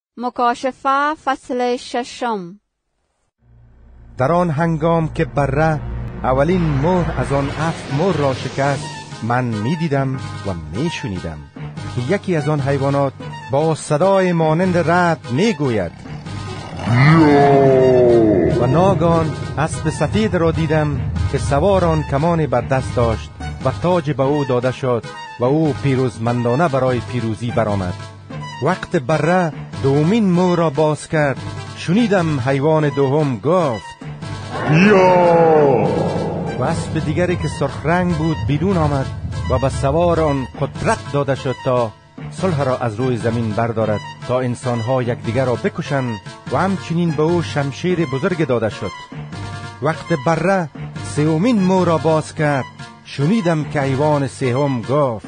مکاشفه فصل 6. در آن هنگام که بره اولین مهر از آن 7 مهر را شکست، من می دیدم و می شنیدم که یکی از آن حیوانات با صدای مانند رعد می گوید و ناگهان اسب سفید را دیدم که سوار آن کمان بر دست داشت و تاج به او داده شد و او پیروزمندانه برای پیروزی برآمد. وقت بره دومین مهر را باز کرد، شنیدم حیوان دوم گفت و اسب دیگری که سرخ رنگ بود بیرون آمد و به سوار آن قدرت داده شد تا صلح را از روی زمین بردارد، تا انسانها یکدیگر را بکشند و همچنین به او شمشیر بزرگ داده شد. وقت بره سومین مهر را باز کرد، شنیدم که حیوان سوم گفت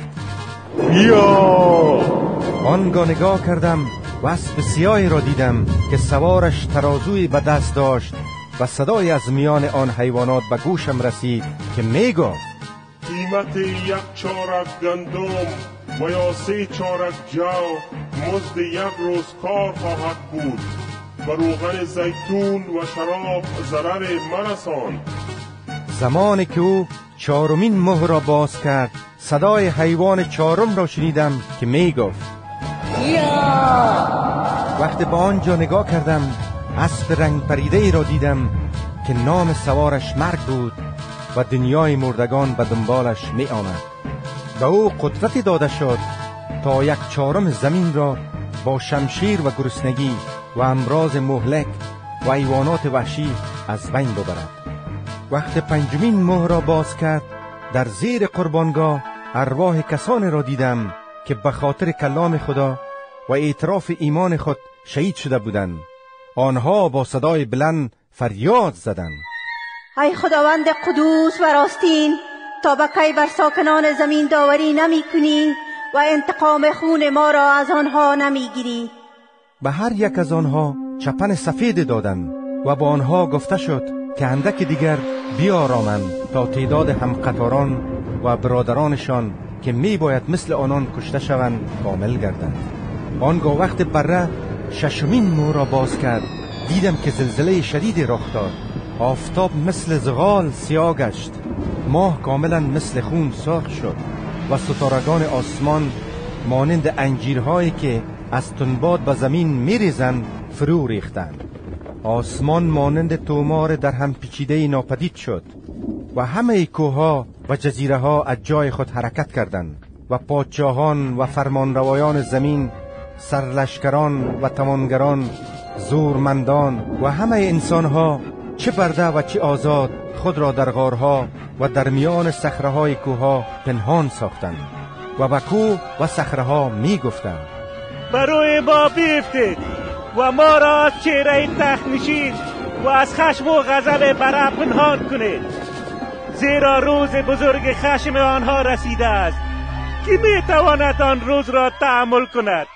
آنگاه نگاه کردم و اسب سیاهی را دیدم که سوارش ترازوی به دست داشت و صدای از میان آن حیوانات به گوشم رسید که می گفت قیمت 1 چارک گندم و یا 3 چارک جو مزد 1 روز کار خواهد بود. و روغن زیتون و شراب ضرر مرسان. زمانی که او چهارمین مهر را باز کرد، صدای حیوان چهارم را شنیدم که می گفت وقتی به آنجا نگاه کردم، اسب رنگ پریده ای را دیدم که نام سوارش مرگ بود و دنیای مردگان به دنبالش می آمد. به او قدرتی داده شد تا 1/4 زمین را با شمشیر و گرسنگی و امراض مهلک و حیوانات وحشی از بین ببرد. وقت 5مین مهر را باز کرد، در زیر قربانگاه ارواح کسانی را دیدم که به خاطر کلام خدا و اعتراف ایمان خود شهید شده بودند. آنها با صدای بلند فریاد زدند ای خداوند قدوس و راستین، تا به کی بر ساکنان زمین داوری نمی کنی و انتقام خون ما را از آنها نمی گیری؟ به هر یک از آنها چپن سفید دادند و با آنها گفته شد که اندک دیگر بیارامند تا تعداد همقطاران و برادرانشان که می باید مثل آنان کشته شوند کامل گردند. آنگاه وقت بره 6مین مهر را باز کرد، دیدم که زلزله شدیدی رخ داد. آفتاب مثل زغال سیاه گشت، ماه کاملا مثل خون سرخ شد و ستارگان آسمان مانند انجیرهایی که از تنبات به زمین میریزند فرو ریختند. آسمان مانند تومار در هم پیچیده ناپدید شد و همه کوهها و جزیره ها از جای خود حرکت کردند و پادشاهان و فرمانروایان زمین، سرلشکران و توانگران، زورمندان و همه انسانها، چه برده و چه آزاد، خود را در غارها و در میان صخره‌های کوهها پنهان ساختند و به کوه و صخره‌ها می گفتند بر روی ما بیفتید و ما را از چهره تخت و از خشم و غضب بره پنهان کنید، زیرا روز بزرگ خشم آنها رسیده است که می تواند آن روز را تحمل کند.